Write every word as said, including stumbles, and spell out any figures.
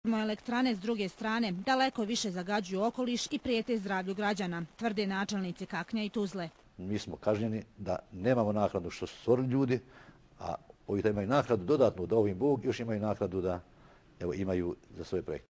Termoelektrane s druge strane daleko više zagađuju okoliš i prijete zdravlju građana, tvrde načelnici Kaknja i Tuzle. Mi smo kažnjeni da nemamo naknadu što su stvorili ljudi, a ovi da imaju naknadu dodatnu da ovim Bog još imaju naknadu da evo, imaju za svoje projekte.